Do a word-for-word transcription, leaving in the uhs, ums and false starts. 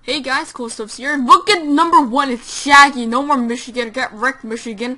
Hey guys, cool stuff's here. Look at number one, it's Shaggy. No more Michigan. Get wrecked, Michigan.